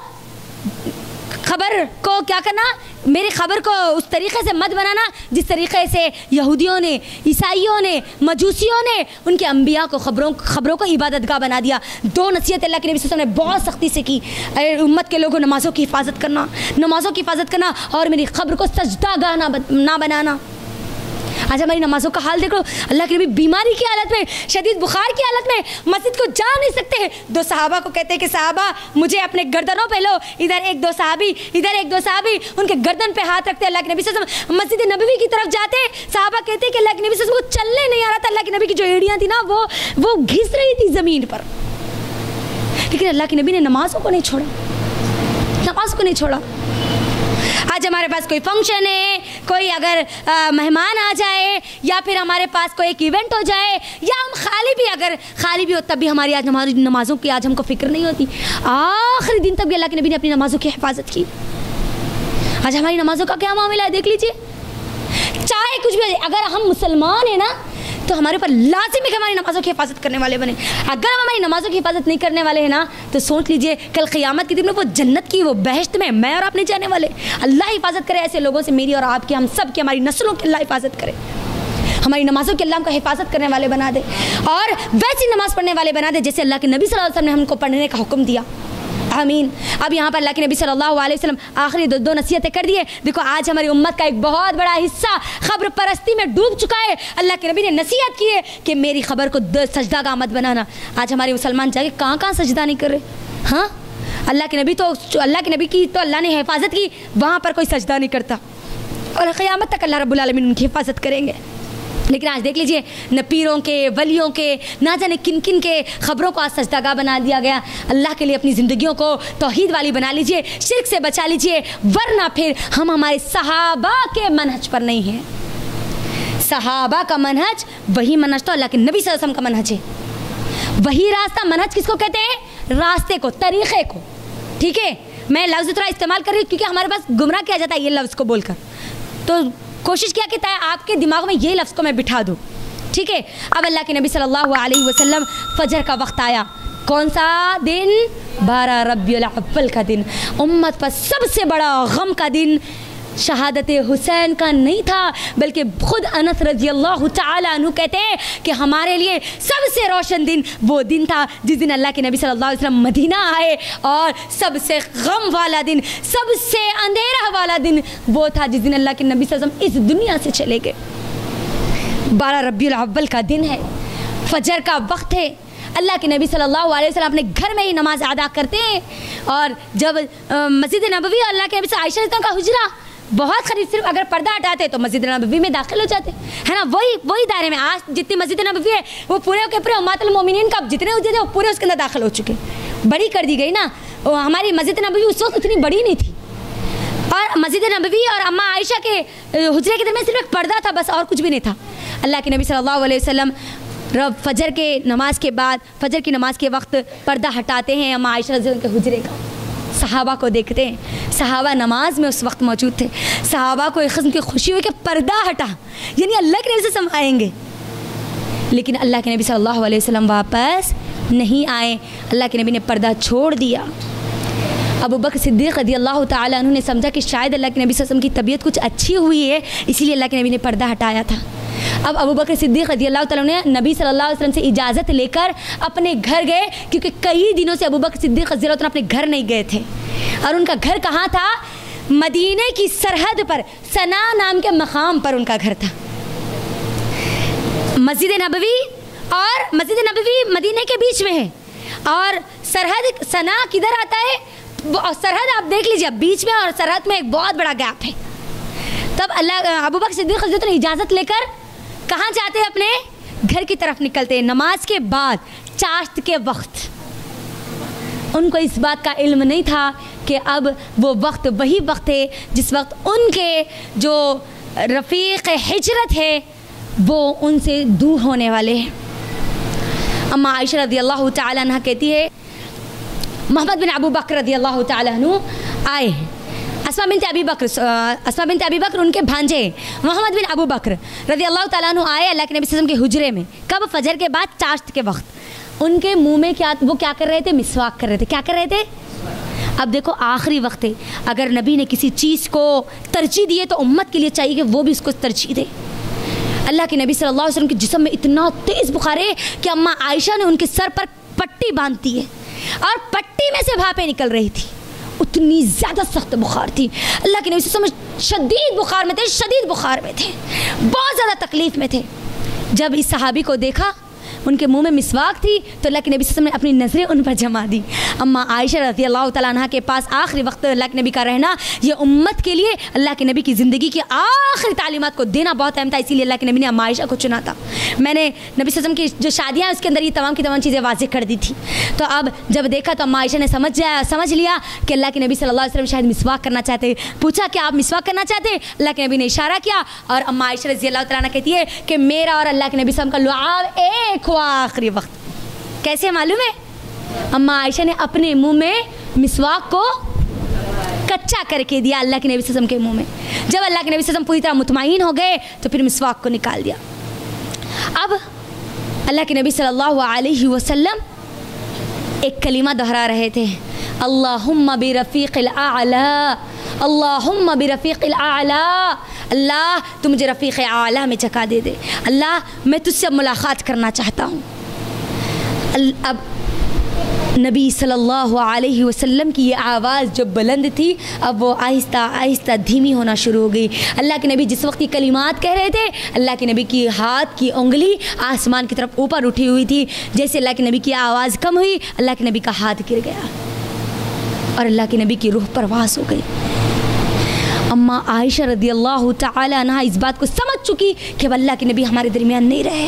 کو کیا کرنا, میری خبر کو اس طریقے سے مت بنانا جس طریقے سے یہودیوں نے, عیسائیوں نے, مجوسیوں نے ان کے انبیاء کو خبروں کو عبادت گاہ بنا دیا. 2 نصیحت اللہ کے نبی صلی اللہ علیہ وسلم نے بہت سختی سے کی. امت کے لوگوں نمازوں کی حفاظت کرنا, اور میری خبر کو سجدہ گاہ نہ بنانا. آج ہماری نمازوں کا حال دیکھو. اللہ کے نبی بیماری کی حالت میں, شدید بخار کی حالت میں مسجد کو جا نہیں سکتے. 2 صحابہ کو کہتے ہیں کہ صحابہ مجھے اپنے گردنوں پہ لو. ادھر ایک دو صحابی ان کے گردن پہ ہاتھ رکھتے. اللہ کے نبی صلی اللہ علیہ وسلم مسجد نبوی کی طرف جاتے. صحابہ کہتے ہیں کہ اللہ کے نبی صلی اللہ علیہ وسلم کو چلنے نہیں آ رہا تھا. اللہ کے نبی کی جو ایڑیاں تھیں نا وہ گھس رہی تھی زمین پر, لیکن اللہ کے نبی نے نمازوں کو نہیں چھوڑا. آج ہمارے پاس کوئی فنکشن ہے, کوئی اگر مہمان آ جائے, یا پھر ہمارے پاس کوئی ایک ایونٹ ہو جائے, یا ہم خالی بھی ہو, تب بھی ہماری آج نمازوں کی آج ہم کو فکر نہیں ہوتی. آخری دن تک بھی اللہ کے نبی نے اپنی نمازوں کی حفاظت کی. آج ہماری نمازوں کا کیا معاملہ ہے دیکھ لیجیے. چاہے کچھ بھی, اگر ہم مسلمان ہیں نا تو ہمارے اوپر لازم ہے کہ ہماری نمازوں کی حفاظت کرنے والے بنے. اگر ہم ہماری نمازوں کی حفاظت نہیں کرنے والے ہیں نا تو سوچ لیجئے کل قیامت کے دن میں وہ جنت کی, وہ بہشت میں اور آپ نہیں جانے والے. اللہ حفاظت کرے ایسے لوگوں سے, میری اور آپ کی, ہم سب کی, ہماری نسلوں کی اللہ حفاظت کرے. ہماری نمازوں کے اللہ ہم کو حفاظت کرنے والے بنا دے, اور ویسی نماز پڑھنے والے بنا دے جیسے اللہ کے نبی صلی اللہ علیہ وسلم نے ہم کو پڑھنے کا حکم دیا. آمین. اب یہاں پر اللہ کے نبی صلی اللہ علیہ وسلم آخری 2 نصیحتیں کر دیے. دیکھو آج ہماری امت کا ایک بہت بڑا حصہ خبر پرستی میں ڈوب چکا ہے. اللہ کے نبی نے نصیحت کی ہے کہ میری خبر کو سجدہ گاہ مت بنانا. آج ہمارے مسلمان جا کے کہاں سجدہ نہیں کر رہے. ہاں, اللہ کے نبی کی تو اللہ نے حفاظت کی, وہاں پر کوئی سجدہ نہیں کرتا, اور قیامت تک اللہ رب العالمین ان کی حفاظت کریں گے. لیکن آج دیکھ لیجئے نہ پیروں کے, ولیوں کے, نہ جانے کن کے خبروں کو آج سجدہ گاہ بنا دیا گیا. اللہ کے لیے اپنی زندگیوں کو توحید والی بنا لیجئے, شرک سے بچا لیجئے, ورنہ پھر ہم ہمارے صحابہ کے منہج پر نہیں ہیں. सहाबा का मनहज वही मनहज तो अल्लाह के नबी सल्लल्लाहु अलैहि वसल्लम का मनहज है। वही रास्ता, मनहज किसको कहते हैं? रास्ते को, तरीक़े को। ठीक है, मैं लफ्ज़ थोड़ा इस्तेमाल कर रही हूँ क्योंकि हमारे पास गुमराह किया जाता है ये लफ्ज़ को बोलकर, तो कोशिश किया कि आपके दिमाग में ये लफ्ज़ को मैं बिठा दूँ। ठीक है, अब अल्लाह के नबी सल्लल्लाहु अलैहि वसल्लम फजर का वक्त आया। कौन सा दिन? 12 रबीउल अव्वल का दिन। उम्मत पर सबसे बड़ा गम का दिन शहादत हुसैन का नहीं था, बल्कि खुद अनस रज़ी अल्लाह तआला अन्हु कहते हैं कि हमारे लिए सबसे रोशन दिन वो दिन था जिस दिन अल्लाह के नबी सल्लल्लाहु अलैहि वसल्लम मदीना आए, और सबसे गम वाला दिन, सबसे अंधेरा वाला दिन वो था जिस दिन अल्लाह के नबी सल्लल्लाहु अलैहि वसल्लम इस दुनिया से चले गए। 12 रबीउल अव्वल का दिन है, फजर का वक्त है। अल्लाह के नबी सल्लल्लाहु अलैहि वसल्लम अपने घर में ही नमाज अदा करते हैं, और जब मस्जिद नबवी और अल्लाह के नबी से आयशा का हुजरा बहुत करीब, सिर्फ अगर पर्दा हटाते तो मस्जिद नबवी में दाखिल हो जाते, है ना। वही दायरे में आज जितनी मस्जिद नबवी है वो पूरे के पूरे उम्मतुल मोमिनीन का जितने उजदे वो पूरे उसके अंदर दाखिल हो चुके, बड़ी कर दी गई ना। हमारी मस्जिद नबवी उस वक्त इतनी बड़ी नहीं थी, और मस्जिद नबवी और अम्मा आयशा के हुजरे के दरमियान सिर्फ एक पर्दा था, बस और कुछ भी नहीं था। अल्लाह के नबी सल्लल्लाहु अलैहि वसल्लम फजर के नमाज के बाद, फजर की नमाज के वक्त पर्दा हटाते हैं अम्मा आयशा रज़ी के हुजरे का, सहाबा को देखते हैं। सहाबा नमाज में उस वक्त मौजूद थे। सहाबा को एक किस्म की खुशी हुई कि पर्दा हटा, यानी अल्लाह के नबी से हम आएंगे। लेकिन अल्लाह के नबी सल्लल्लाहु अलैहि वसल्लम वापस नहीं आए। अल्लाह के नबी ने पर्दा छोड़ दिया। अबू बकर सिद्दीक़ रज़ी अल्लाह तआला अन्हु ने समझा कि शायद अल्लाह के नबी सल्लल्लाहु अलैहि वसल्लम की तबीयत कुछ अच्छी हुई है, इसीलिए अल्लाह के नबी ने पर्दा हटाया था। अब अबू बकर सिद्दीक़ रज़ी अल्लाह तआला ने नबी सल्लल्लाहु अलैहि वसल्लम से इजाज़त लेकर अपने घर गए, क्योंकि कई दिनों से अबू बकर सिद्दीक़ रज़ी अल्लाह तआला अपने घर नहीं गए थे। और उनका घर कहाँ था? मदीने की सरहद पर, सना नाम के मकाम पर उनका घर था। मस्जिद नबवी और मस्जिद नबवी मदीने के बीच में है, और सरहद सना किधर आता है? सरहद आप देख लीजिए, बीच में और सरहद में एक बहुत बड़ा गैप है। तब अबू बकर सिद्दीक़ रज़ी अल्लाह ने इजाज़त लेकर कहाँ जाते हैं? अपने घर की तरफ निकलते हैं। नमाज के बाद चाश्त के वक्त उनको इस बात का इल्म नहीं था कि अब वो वक्त वही वक्त है जिस वक्त उनके जो रफ़ीक़ हिजरत है वो उनसे दूर होने वाले हैं। अम्मा आयशा रज़ी अल्लाह तआला अन्हा कहती है मोहम्मद बिन अबू बकर रज़ी अल्लाह तआला अन्हु आए हैं। अस्मा बिनत अबी बकर उनके भांजे मोहम्मद बिन अबू बकर रज़ी अल्लाह तआला अन्हु आए अल्लाह के नबी सल्लल्लाहु अलैहि वसल्लम के हुजरे में। कब? फजर के बाद चाश्त के वक्त। उनके मुंह में वो क्या कर रहे थे? मिसवाक कर रहे थे। क्या कर रहे थे? अब देखो आखिरी वक्त है, अगर नबी ने किसी चीज़ को तरजीह दी है तो उम्मत के लिए चाहिए कि वो भी उसको तरजीह दे। अल्लाह के नबी सल्लल्लाहु अलैहि वसल्लम के जिस्म में इतना तेज़ बुखार है कि अम्मा आयशा ने उनके सर पर पट्टी बांधती है, और पट्टी में से भापें निकल रही थी, उतनी ज़्यादा सख्त बुखार थी। अल्लाह के नबी सल्लल्लाहु अलैहि वसल्लम शदीद बुखार में थे, शदीद बुखार में थे, बहुत ज़्यादा तकलीफ़ में थे। जब इस सहाबी को देखा उनके मुंह में मिसवाक थी तो अल्लाह के नबी सल्लल्लाहु अलैहि वसल्लम ने अपनी नज़रें उन पर जमा दी। अम्मा आयशा रज़ी अल्लाह तआला अन्हा के पास आखिरी वक्त अल्लाह के नबी का रहना, ये उम्मत के लिए अल्लाह के नबी की ज़िंदगी की आखिरी तालीमात को देना बहुत अहम था, इसीलिए अल्लाह के नबी ने अम्मा आयशा को चुना था। मैंने नबी सल्लल्लाहु अलैहि वसल्लम की जो शादियाँ हैं उसके अंदर ये तमाम की तमाम चीज़ें वाज़ेह कर दी थी। तो अब जब देखा तो अम्मा आयशा ने समझ लिया कि अल्लाह के नबी सल्लल्लाहु अलैहि वसल्लम शायद मिसवाक करना चाहते। पूछा कि आप मिसवाक करना चाहते? अल्लाह के नबी ने इशारा किया, और अम्मा आयशा रज़ी अल्लाह तआला अन्हा कहती है कि मेरा और अल्लाह के नबी सल्लल्लाहु अलैहि वसल्लम का लुआब एक हुआ आखिरी वक्त। कैसे मालूम है? अम्मा आयशा ने अपने मुंह में मिसवाक को कच्चा करके दिया अल्लाह के नबी सल्लल्लाहु अलैहि वसल्लम के मुंह में। जब अल्लाह के नबी सल्लल्लाहु अलैहि वसल्लम पूरी तरह मुतमईन हो गए तो फिर मिसवाक को निकाल दिया। अब अल्लाह के नबी सल्लल्लाहु अलैहि वसल्लम एक कलीमा दोहरा रहे थे, अल्लाहुम्मा बिरफ़ीक़िल आला, अल्लाहुम्मा बिरफ़ीक़िल आला। अल्लाह तू मुझे रफ़ीक़ आला में जगह दे दे। अल्लाह मैं तुझसे मुलाकात करना चाहता हूँ। अब नबी सल्लल्लाहु अलैहि वसल्लम की ये आवाज़ जो बुलंद थी अब वो आहिस्ता आहिस्ता धीमी होना शुरू हो गई। अल्लाह के नबी जिस वक्त ये कलिमात कह रहे थे, अल्लाह के नबी की हाथ की उंगली आसमान की तरफ ऊपर उठी हुई थी। जैसे अल्लाह के नबी की आवाज़ कम हुई, अल्लाह के नबी का हाथ गिर गया और अल्लाह के नबी की रूह परवास हो गई। अम्मा आयशा रज़ी अल्लाह तआला अन्हा इस बात को समझ चुकी कि अब अल्लाह के नबी हमारे दरमियान नहीं रहे।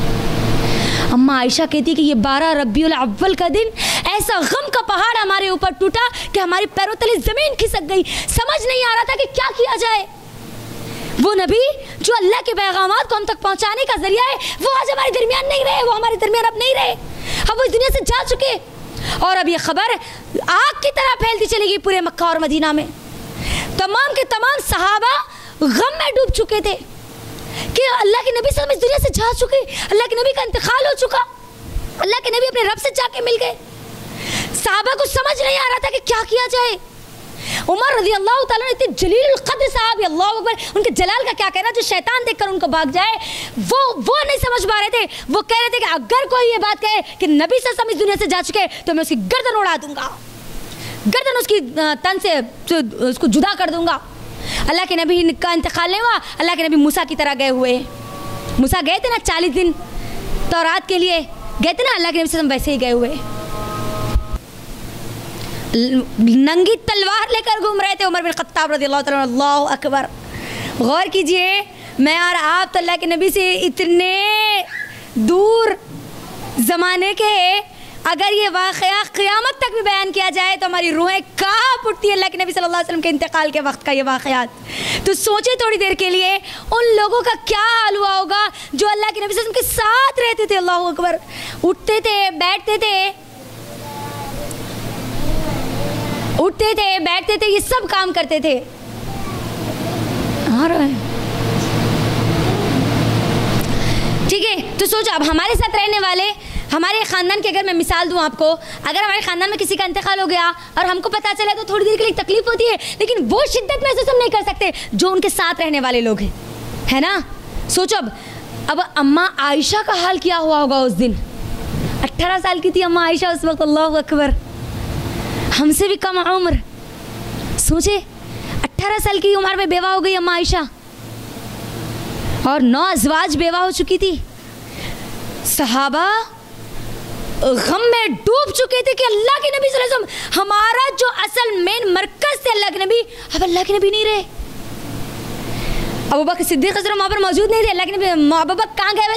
अम्मा आयशा कहती कि ये 12 रबीउल अव्वल का दिन ऐसा गम का पहाड़ हमारे ऊपर टूटा कि हमारे पैरों तले ज़मीन खिसक गई। समझ नहीं आ रहा था कि क्या किया जाए। وہ نبی جو اللہ کے پیغامات کو ہم تک پہنچانے کا ذریعہ ہے، وہ آج ہمارے درمیان نہیں رہے، وہ ہمارے درمیان اب نہیں رہے، اب وہ اس دنیا سے جا چکے. اور اب یہ خبر آگ کی طرح پھیلتی چلے گی پورے مکہ اور مدینہ میں. تمام کے تمام صحابہ غم میں ڈوب چکے تھے کہ اللہ کے نبی صلی اللہ علیہ وسلم اس دنیا سے جا چکے، اللہ کے نبی کا انتقال ہو چکا، اللہ کے نبی اپنے رب سے جا کے مل گئے. صحابہ کو سمجھ نہیں آ رہا تھا کہ کیا کیا جائے. عمر رضی اللہ تعالیٰ نے اتنے جلیل القدر صحابی، اللہ اکبر، ان کے جلال کا کیا کہنا، جو شیطان دیکھ کر ان کو بھاگ جائے، وہ نہیں سمجھ پا رہے تھے. وہ کہہ رہے تھے کہ اگر کوئی یہ بات کہے کہ نبی صلی اللہ علیہ وسلم اس دنیا سے جا چکے تو میں اس کی گردن اڑا دوں گا، گردن اس کی تن سے اس کو جدا کر دوں گا. اللہ کے نبی کا انتقال نہیں ہوا. اللہ کے نبی موسیٰ کی طرح گئے ہوئے. موسیٰ گئے تھے نا 40 دن تورات کے لیے گئے تھے نا، اللہ کے نبی صلی اللہ علیہ وسلم ویسے ہی گئے ہوئے، ننگی تلوار لے کر گھوم رہے تھے. عمر بن خطاب رضی اللہ تعالیٰ عنہ، اللہ اکبر. غور کیجئے، میں اور آپ تو اللہ کے نبی سے اتنے دور زمانے کے، اگر یہ واقعہ قیامت تک بھی بیان کیا جائے تو ہماری روحیں کانپ اٹھتی ہے. اللہ کے نبی صلی اللہ علیہ وسلم کے انتقال کے وقت کا یہ واقعات تو سوچیں تھوڑی دیر کے لیے ان لوگوں کا کیا حال ہوا ہوگا جو اللہ کے نبی صلی اللہ علیہ وسلم کے ساتھ رہتے تھے. اللہ اکبر. اٹھتے تھے، بیٹھتے تھے، اٹھتے تھے، بیٹھتے تھے، یہ سب کام کرتے تھے. ٹھیک ہے، تو سوچو اب ہمارے ساتھ رہنے والے، ہمارے خاندان کی اگر میں مثال دوں آپ کو، اگر ہمارے خاندان میں کسی کا انتقال ہو گیا اور ہم کو پتہ چلا تو تھوڑی دیر کے لیے تکلیف ہوتی ہے، لیکن وہ شدت محسوس ہم نہیں کر سکتے جو ان کے ساتھ رہنے والے لوگ ہیں، ہے نا. سوچو اب اماں عائشہ کا حال کیا ہوا ہوگا اس دن. 18 سال کی تھی اماں عائشہ اس وقت. اللہ اکبر. ہم سے بھی کم عمر. سوچے 18 سال کی عمر میں بیوہ ہو گئی اماں عائشہ اور 9 ازواج بیوہ ہو چکی تھی. صحابہ غم میں ڈوب چکے تھے کہ اللہ کے نبی صلی اللہ علیہ وسلم، ہمارا جو اصل مین مرکز تھے اللہ کے نبی، اب اللہ کے نبی نہیں رہے. ابو بکر صدیق رضی اللہ عنہ وہاں پر موجود نہیں تھے. اللہ کے نبی ابو بکر کہاں گئے ہوئے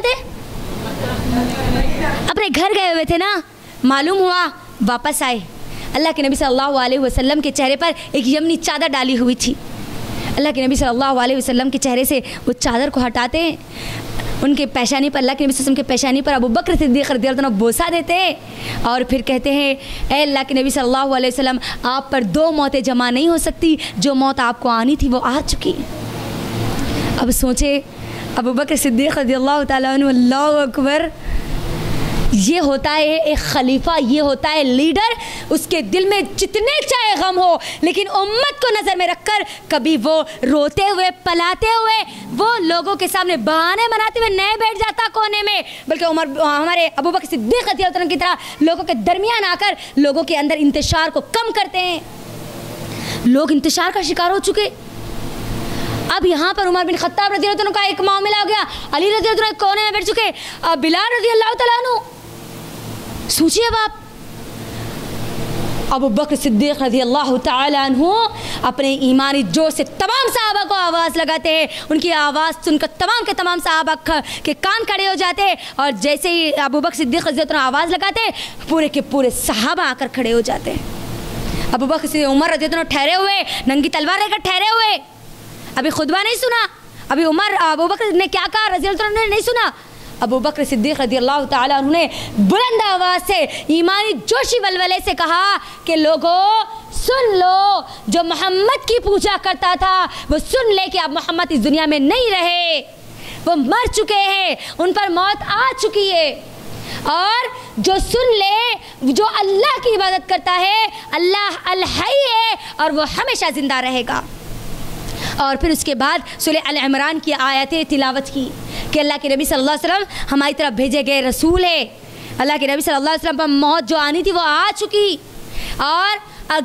تھے؟ اپنے گھر گئے ہوئے تھے نا. معلوم ہوا واپس آئے. اللہ کے نبی صلی اللہ علیہ وسلم کے چہرے پر ایک یمنی چادر ڈالی ہوئی تھی. اللہ کے نبی صلی اللہ علیہ وسلم کے چہرے سے وہ چادر کو ہٹاتے ہیں، ان کے پیشانی پر، اللہ کے نبی صلی اللہ علیہ وسلم کے پیشانی پر ابو بکر صدیق رضی اللہ عنہ بوسہ دیتے ہیں اور پھر کہتے ہیں اے اللہ کے نبی صلی اللہ علیہ وسلم، آپ پر 2 موتیں جمع نہیں ہو سکتی، جو موت آپ کو آنی تھی وہ آ چکی. اب سوچے ابو بکر صدیق رضی اللہ تعالیٰ عنہ، اللہ اکبر. یہ ہوتا ہے ایک خلیفہ، یہ ہوتا ہے لیڈر. اس کے دل میں جتنے چاہے غم ہو لیکن امت کو نظر میں رکھ کر کبھی وہ روتے ہوئے، پلاتے ہوئے، وہ لوگوں کے سامنے بہانے بناتے ہوئے نہیں بیٹھ جاتا کونے میں، بلکہ ہمارے ابو بکر صدیق رضی اللہ عنہ کی طرح لوگوں کے درمیان آ کر لوگوں کے اندر انتشار کو کم کرتے ہیں. لوگ انتشار کا شکار ہو چکے. اب یہاں پر عمر بن خطاب رضی اللہ عنہ کا ایک معاملہ ہو گیا. علی رضی اللہ عنہ کونے میں بیٹھ چکے. اب بلال رضی اللہ تعالیٰ عنہ، سوچئے اب آپ، ابو بکر صدیق رضی اللہ تعالیٰ عنہ اپنے ایمانی جوش سے تمام صحابہ کو آواز لگاتے ہیں. ان کی آواز سن کر تمام کے تمام صحابہ کے کان کھڑے ہو جاتے ہیں اور جیسے ہی ابو بکر صدیق رضی اللہ عنہ آواز لگاتے ہیں پورے کے پورے صحابہ آ کر کھڑے ہو جاتے ہیں. ابو بکر صدیق، عمر رضی اللہ عنہ ٹھہرے ہوئے، ننگی تلوار لے کر ٹھہرے ہوئے. ابھی خطبہ نہیں سنا، ابھی ابو بکر نے کیا کہا رضی اللہ عنہ نے نہیں سنا. ابو بکر صدیق رضی اللہ تعالیٰ عنہ نے بلند آواز سے ایمانی جوشی ولولے سے کہا کہ لوگوں سن لو، جو محمد کی پوجا کرتا تھا وہ سن لے کہ اب محمد اس دنیا میں نہیں رہے، وہ مر چکے ہیں، ان پر موت آ چکی ہے. اور جو سن لے، جو اللہ کی عبادت کرتا ہے، اللہ الحی ہے اور وہ ہمیشہ زندہ رہے گا. اور پھر اس کے بعد سورہ ال عمران کی آیتیں تلاوت کی کہ اللہ کے نبی صلی اللہ علیہ وسلم ہماری طرف بھیجے گئے رسول ہے. اللہ کے نبی صلی اللہ علیہ وسلم پر موت جو آنی تھی وہ آ چکی. اور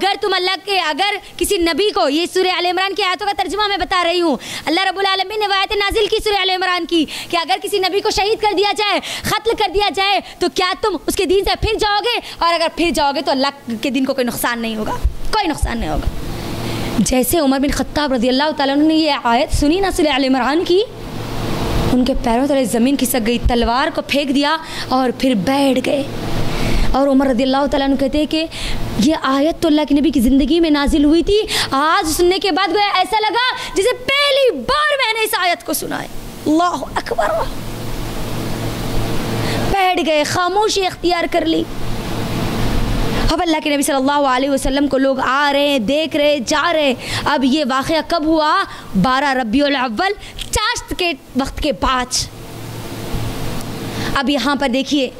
اگر کسی نبی کو، یہ سورہ ال عمران کی آیتوں کا ترجمہ میں بتا رہی ہوں، اللہ رب العالمین نے وہ آیت نازل کی سورہ ال عمران کی کہ اگر کسی نبی کو شہید کر دیا جائے، قتل کر دیا جائے تو کیا تم اس کے دین سے پھر جاؤ گے؟ اور اگر پھر جاؤ گے تو اللہ کے دین کو کوئی نقصان نہیں ہوگا، کوئی نقصان نہیں ہوگا. جیسے عمر بن خطاب رضی اللہ تعالیٰ عنہ نے یہ آیت سنی نا سورہ ال عمران کی، ان کے پیروں تلے زمین کھسک گئی، تلوار کو پھینک دیا اور پھر بیٹھ گئے. اور عمر رضی اللہ تعالیٰ عنہ کہتے ہیں کہ یہ آیت تو اللہ کے نبی کی زندگی میں نازل ہوئی تھی، آج سننے کے بعد گویا ایسا لگا جسے پہلی بار میں نے اس آیت کو سنا ہے۔ اللہ اکبر، بیٹھ گئے، خاموشی اختیار کر لی۔ اب اللہ کے نبی صلی اللہ علیہ وسلم کو لوگ آ رہے ہیں، دیکھ رہے، جا رہے۔ اب یہ واقعہ کب ہوا؟ 12 ربیع الاول چاشت کے وقت کے بعد۔ اب یہاں پر دیکھیے،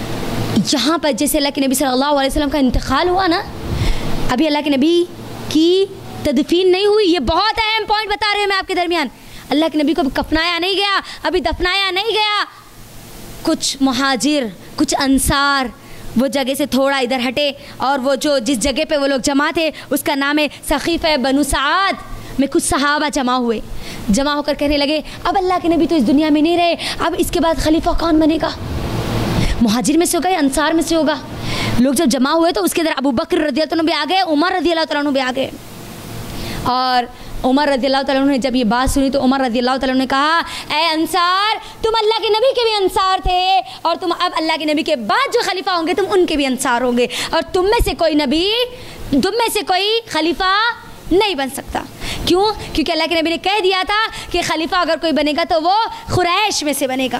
یہاں پر جیسے اللہ کے نبی صلی اللہ علیہ وسلم کا انتقال ہوا نا، ابھی اللہ کے نبی کی تدفین نہیں ہوئی۔ یہ بہت اہم پوائنٹ بتا رہے ہیں میں آپ کے درمیان۔ اللہ کے نبی کو ابھی کفنایا نہیں گیا، ابھی دفنایا نہیں گیا۔ کچھ مہاجر، کچھ انصار وہ جگہ سے تھوڑا ادھر ہٹے، اور وہ جو جس جگہ پہ وہ لوگ جمع تھے اس کا نام ہے سقیفہ بنو سعد میں کچھ صحابہ جمع ہوئے، جمع ہو کر کہنے لگے اب اللہ کے نبی تو اس دنیا میں نہیں رہے، اب اس کے بعد خلیفہ کون بنے گا؟ مہاجر میں سے ہوگا یا انصار میں سے ہوگا؟ لوگ جب جمع ہوئے تو اس کے اندر ابو بکر رضی اللہ عنہ بھی آ گئے، عمر رضی اللہ تعالیٰ عنہ بھی آ گئے۔ اور عمر رضی اللہ تعالیٰ عنہ نے جب یہ بات سنی تو عمر رضی اللہ تعالیٰ عنہ نے کہا اے انصار، تم اللہ کے نبی کے بھی انصار تھے، اور تم اب اللہ کے نبی کے بعد جو خلیفہ ہوں گے تم ان کے بھی انصار ہوں گے، اور تم میں سے کوئی نبی، تم میں سے کوئی خلیفہ نہیں بن سکتا۔ کیوں؟ کیونکہ اللہ کے نبی نے کہہ دیا تھا کہ خلیفہ اگر کوئی بنے گا تو وہ قریش میں سے بنے گا۔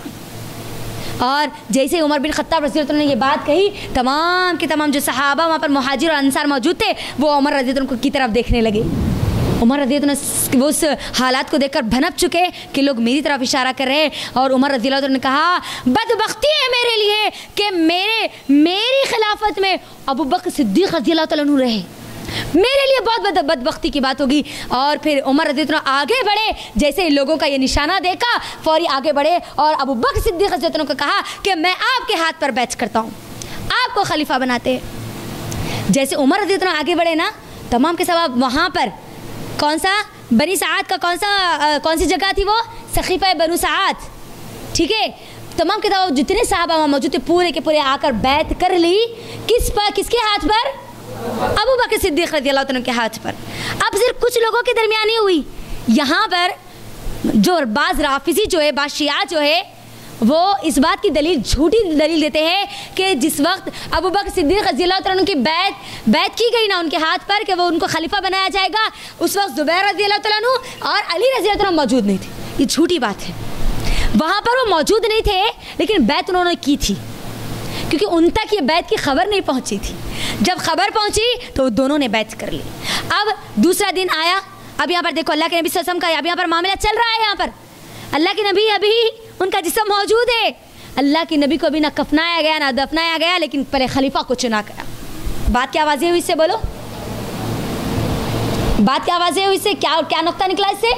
اور جیسے عمر بن خطاب رضی اللہ عنہ نے یہ بات کہی، تمام کے تمام جو صحابہ وہاں پر مہاجر اور انصار موجود تھے وہ عمر رضی اللہ عنہ کی طرف دیکھنے لگے۔ عمر رضی اللہ عنہ وہ اس حالات کو دیکھ کر بھنپ چکے کہ لوگ میری طرف اشارہ کر رہے ہیں، اور عمر رضی اللہ عنہ نے کہا بدبختی ہے میرے لیے کہ میری خلافت میں ابو بکر صدیق رضی اللہ تعالیٰ عنہ رہے، میرے لیے بہت بدبختی کی بات ہوگی۔ اور پھر عمر رضی اللہ عنہ آگے بڑھے، جیسے ہی لوگوں کا یہ نشانہ دیکھا فوری آگے بڑھے اور ابو بکر صدیق رضی اللہ عنہ کو کہا کہ میں آپ کے ہاتھ پر بیعت کرتا ہوں، آپ کو خلیفہ بناتے ہیں۔ جیسے عمر رضی اللہ عنہ آگے بڑھے نا، تمام کے سب وہاں پر کون سا بنی سعد کا کون سی جگہ تھی؟ وہ سقیفہ بنو سعد، ٹھیک ہے۔ تمام کے تمام جتنے صحابہ وہاں موجود تھے پورے کے پورے آ کر بیعت کر لی، کس کے ہاتھ پر؟ ابو بکر صدیق رضی اللہ عنہ کے ہاتھ پر۔ اب صرف کچھ لوگوں کے درمیان ہی ہوئی، یہاں پر جو بعض رافضی جو ہے، بعض شیعہ جو ہے، وہ اس بات کی دلیل، جھوٹی دلیل دیتے ہیں کہ جس وقت ابو بکر صدیق رضی اللہ عنہ کی بیعت کی گئی نا ان کے ہاتھ پر کہ وہ ان کو خلیفہ بنایا جائے گا، اس وقت زبیر رضی اللہ تعالیٰ عنہ اور علی رضی اللہ عنہ موجود نہیں تھے۔ یہ جھوٹی بات ہے، وہاں پر وہ موجود نہیں تھے لیکن بیعت انہوں نے کی تھی، کیونکہ ان تک یہ بیعت کی خبر نہیں پہنچی تھی۔ جب خبر پہنچی تو دونوں نے بیعت کر لی۔ اب دوسرا دن آیا، اب یہاں پر دیکھو اللہ کے نبی صلی اللہ علیہ وسلم کا اب یہاں پر معاملہ چل رہا ہے، یہاں پر اللہ کے نبی ابھی ان کا جسم موجود ہے، اللہ کے نبی کو ابھی نہ کفنایا گیا نہ دفنایا گیا، لیکن پہلے خلیفہ کو چنا گیا۔ بات کیا واضح ہوئی اس سے؟ بولو، بات کیا واضح ہوئی اس سے؟ کیا نقطہ نکلا اس سے؟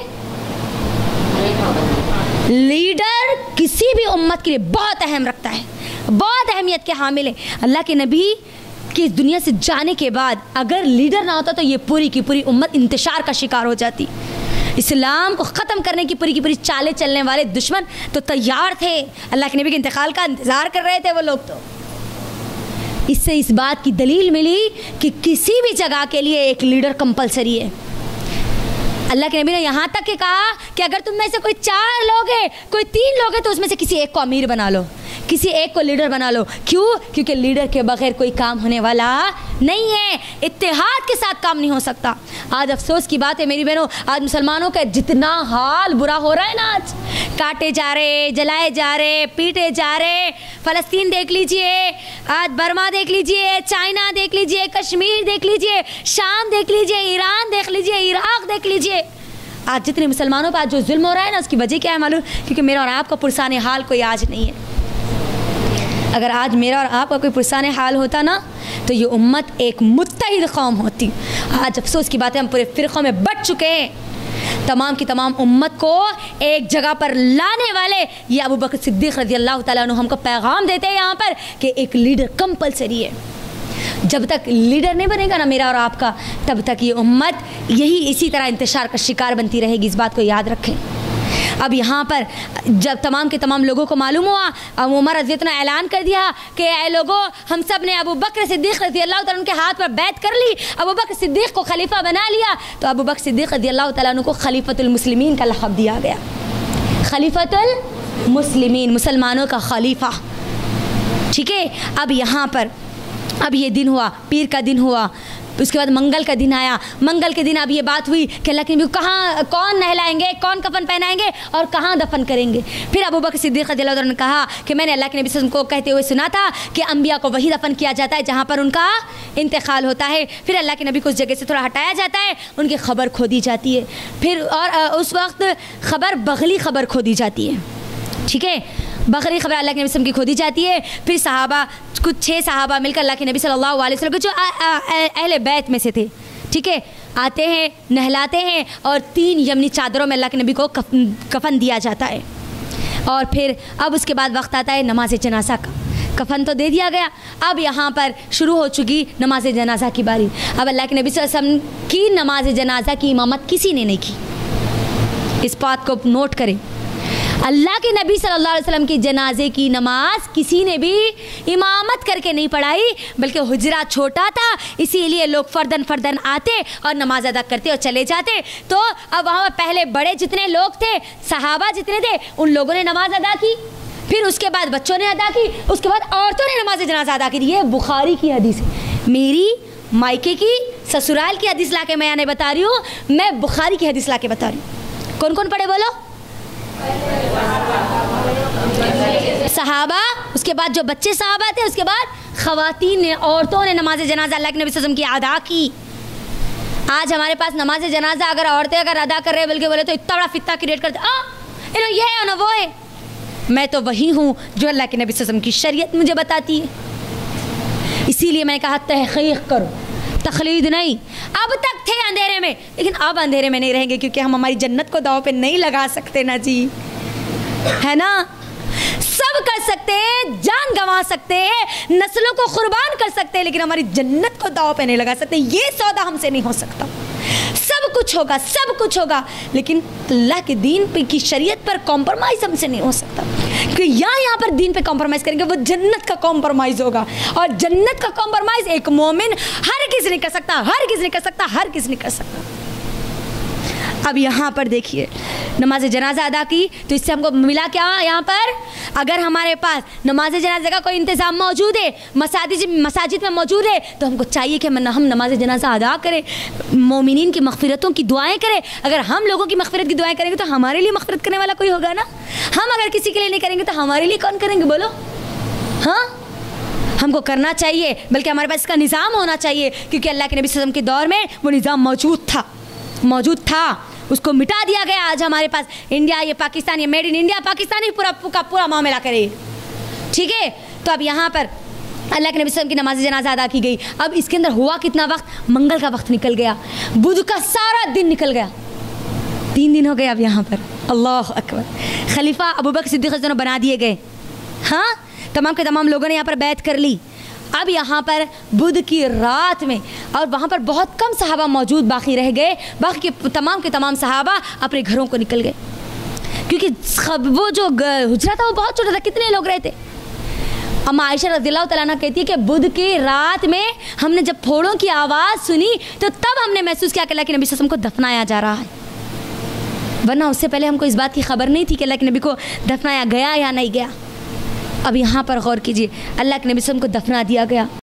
لیڈر کسی بھی امت کے لیے بہت اہم رکھتا ہے، بہت اہمیت کے حامل ہے۔ اللہ کے نبی کی اس دنیا سے جانے کے بعد اگر لیڈر نہ ہوتا تو یہ پوری کی پوری امت انتشار کا شکار ہو جاتی۔ اسلام کو ختم کرنے کی پوری چالیں چلنے والے دشمن تو تیار تھے، اللہ کے نبی کے انتقال کا انتظار کر رہے تھے وہ لوگ۔ تو اس سے اس بات کی دلیل ملی کہ کسی بھی جگہ کے لیے ایک لیڈر کمپلسری ہے۔ اللہ کے نبی نے یہاں تک کہ کہا کہ اگر تم میں سے کوئی 4 لوگ ہیں، کوئی 3 لوگ ہیں، تو اس میں سے کسی ایک کو امیر بنا لو، کسی ایک کو لیڈر بنا لو۔ کیوں؟ کیونکہ لیڈر کے بغیر کوئی کام ہونے والا نہیں ہے، اتحاد کے ساتھ کام نہیں ہو سکتا۔ آج افسوس کی بات ہے میری بہنوں، آج مسلمانوں کا جتنا حال برا ہو رہا ہے نا، آج کاٹے جا رہے، جلائے جا رہے، پیٹے جا رہے۔ فلسطین دیکھ لیجئے، آج برما دیکھ لیجئے، چائنا دیکھ لیجئے، کشمیر دیکھ لیجئے، شام دیکھ لیجئے، ایران دیکھ لیجئے، عراق دیکھ لیجئے۔ آج جتنے مسلمانوں پر آج جو ظلم ہو رہا ہے نا، اس کی وجہ کیا ہے معلوم؟ کیونکہ میرا اور آپ کا پرسان حال کوئی آج نہیں ہے۔ اگر آج میرا اور آپ کا کوئی پرسان حال ہوتا نا تو یہ امت ایک متحد قوم ہوتی۔ آج افسوس کی بات ہے ہم پورے فرقوں میں بٹ چکے ہیں۔ تمام کی تمام امت کو ایک جگہ پر لانے والے یہ ابو بکر صدیق رضی اللہ تعالیٰ عنہ ہم کو پیغام دیتے ہیں یہاں پر کہ ایک لیڈر کمپلسری ہے۔ جب تک لیڈر نہیں بنے گا نا میرا اور آپ کا، تب تک یہ امت اسی طرح انتشار کا شکار بنتی رہے گی، اس بات کو یاد رکھیں۔ اب یہاں پر جب تمام کے تمام لوگوں کو معلوم ہوا، اب عمر رضی اللہ عنہ نے اعلان کر دیا کہ اے لوگوں، ہم سب نے ابو بکر صدیق رضی اللہ تعالیٰ عنہ کے ہاتھ پر بیعت کر لی، ابو بکر صدیق کو خلیفہ بنا لیا۔ تو ابو بکر صدیق رضی اللہ تعالیٰ عنہ کو خلیفۃ المسلمین کا لقب دیا گیا، خلیفۃ المسلمین، مسلمانوں کا خلیفہ، ٹھیک ہے۔ اب یہاں پر अब ये दिन हुआ, पीर का दिन हुआ, उसके बाद मंगल का दिन आया। मंगल के दिन अब ये बात हुई कि अल्लाह के नबी को कहाँ, कौन नहलाएंगे, कौन कफन पहनाएंगे और कहाँ दफन करेंगे। फिर अबू बकर सिद्दीक़ रज़ियल्लाहु अन्हु ने कहा कि मैंने अल्लाह के नबी सल्लल्लाहु अलैहि वसल्लम को कहते हुए सुना था कि अंबिया को वही दफन किया जाता है जहाँ पर उनका इंतकाल होता है। फिर अल्लाह के नबी को उस जगह से थोड़ा हटाया जाता है, उनकी खबर खोदी जाती है। फिर और उस वक्त खबर बगली खबर खोदी जाती है, ठीक है, बकरी खबर अल्लाह के नबी वसल्लम की खोदी जाती है। फिर सहाबा, कुछ 6 सहाबा मिलकर अल्लाह के नबी सल्लल्लाहु अलैहि वसल्लम के जो अहले बैत में से थे, ठीक है, आते हैं, नहलाते हैं और 3 यमनी चादरों में अल्लाह के नबी को कफन दिया जाता है। और फिर अब उसके बाद वक्त आता है नमाज जनाजा का। कफन तो दे दिया गया, अब यहाँ पर शुरू हो चुकी नमाज जनाजा की बारी। अब अल्लाह के नबी सल्लल्लाहु अलैहि वसल्लम की नमाज जनाजा की इमामत किसी ने नहीं की। इस बात को नोट करें, अल्लाह के नबी सल्लल्लाहु अलैहि वसल्लम की जनाजे की नमाज किसी ने भी इमामत करके नहीं पढ़ाई, बल्कि हुजरा छोटा था इसीलिए लोग फर्दन आते और नमाज अदा करते और चले जाते। तो अब वहाँ पर पहले बड़े जितने लोग थे, सहाबा जितने थे, उन लोगों ने नमाज अदा की, फिर उसके बाद बच्चों ने अदा की, उसके बाद औरतों ने नमाज जनाजा अदा की। ये बुखारी की हदीस है, मेरी मायके की ससुराल की हदीस ला के मैं नहीं बता रही हूँ, मैं बुखारी की हदीस ला के बता रही हूँ। कौन कौन पढ़े बोलो? सहाबा, उसके बाद जो बच्चे सहाबा थे, उसके बाद ख़वातीन ने, औरतों ने नमाज जनाजा अल्लाह के नबी सल्लल्लाहु अलैहि वसल्लम की अदा की। आज हमारे पास नमाज जनाजा अगर औरतें अदा कर रहे बल्कि बोले तो इतना बड़ा फितना क्रिएट करते, ये है ना वो है। मैं तो वही हूँ जो अल्लाह के नबी सल्लल्लाहु अलैहि वसल्लम की शरीयत मुझे बताती है। इसीलिए मैंने कहा तहक़ीक़ करो, तक़लीद नहीं। अब तक थे अंधेरे में, लेकिन अब अंधेरे में नहीं रहेंगे, क्योंकि हम हमारी जन्नत को दाव पे नहीं लगा सकते ना जी, है ना। सब कर सकते हैं, जान गंवा सकते हैं, नस्लों को कुर्बान कर सकते हैं, लेकिन हमारी जन्नत को दाव पे नहीं लगा सकते। ये सौदा हमसे नहीं हो सकता। सब कुछ होगा, सब कुछ होगा, लेकिन अल्लाह के दीन पे की शरीयत पर कॉम्प्रोमाइज़ हमसे नहीं हो सकता। कि यहाँ पर दीन पे कॉम्प्रोमाइज़ करेंगे, वो जन्नत का कॉम्प्रोमाइज़ होगा। और जन्नत का कॉम्प्रोमाइज़ एक मोमिन हर किसी नहीं कर सकता, हर किसी नहीं कर सकता, हर किसी नहीं कर सकता। अब यहाँ पर देखिए, नमाज जनाजा अदा की तो इससे हमको मिला क्या? यहाँ पर अगर हमारे पास नमाज जनाजा का कोई इंतज़ाम मौजूद है, मसाजिद में मौजूद है, तो हमको चाहिए कि हम नमाज जनाजा अदा करें, मोमिनीन की मग़फ़िरतों की दुआएं करें। अगर हम लोगों की मग़फ़िरत की दुआएं करेंगे तो हमारे लिए मग़फ़िरत करने वाला कोई होगा ना। हम अगर किसी के लिए नहीं करेंगे तो हमारे लिए कौन करेंगे बोलो? हाँ, हमको करना चाहिए, बल्कि हमारे पास इसका निज़ाम होना चाहिए, क्योंकि अल्लाह के नबी सल्लल्लाहु अलैहि वसल्लम के दौर में वो निज़ाम मौजूद था, उसको मिटा दिया गया। आज हमारे पास इंडिया, ये पाकिस्तान, ये मेड इन इंडिया पाकिस्तानी पूरा मामला करे, ठीक है। तो अब यहाँ पर अल्लाह के नबी सल्लल्लाहु अलैहि वसल्लम की नमाज जनाजा अदा की गई। अब इसके अंदर हुआ कितना वक्त? मंगल का वक्त निकल गया, बुध का सारा दिन निकल गया, 3 दिन हो गए। अब यहाँ पर अल्लाह अकबर, खलीफा अबू बकर सिद्दीक़ रज़ियल्लाहु अन्हु बना दिए गए। हाँ, तमाम के तमाम लोगों ने यहाँ पर बैत कर ली। अब यहाँ पर बुध की रात में, और वहाँ पर बहुत कम सहाबा मौजूद बाकी रह गए, बाकी के तमाम सहाबा अपने घरों को निकल गए, क्योंकि वो जो हुजरा था वो बहुत छोटा था। कितने लोग रहे थे? अम्मा आयशा रज़ियल्लाहु तआला अन्हा कहती है कि बुध की रात में हमने जब फोड़ों की आवाज़ सुनी तो तब हमने महसूस किया कि अल्लाह के नबी सल्लल्लाहु अलैहि वसल्लम को दफनाया जा रहा है, वरना उससे पहले हमको इस बात की खबर नहीं थी कि अल्लाह के नबी को दफनाया गया या नहीं गया। अब यहाँ पर गौर कीजिए, अल्लाह के नबी सल्लल्लाहु अलैहि वसल्लम को दफना दिया गया।